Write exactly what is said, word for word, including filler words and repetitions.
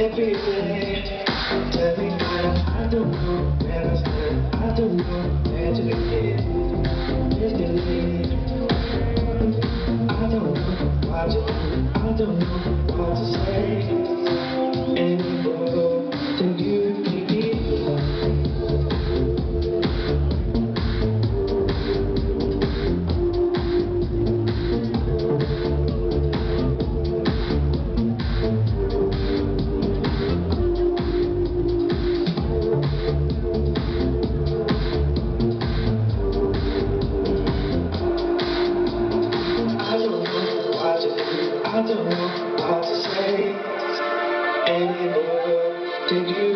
every day. Tell me that I don't know where I stand. I don't know where to begin. Just believe. I don't know what to do. I don't know what to say anymore. Till you begin. I don't know what to say anymore. Did you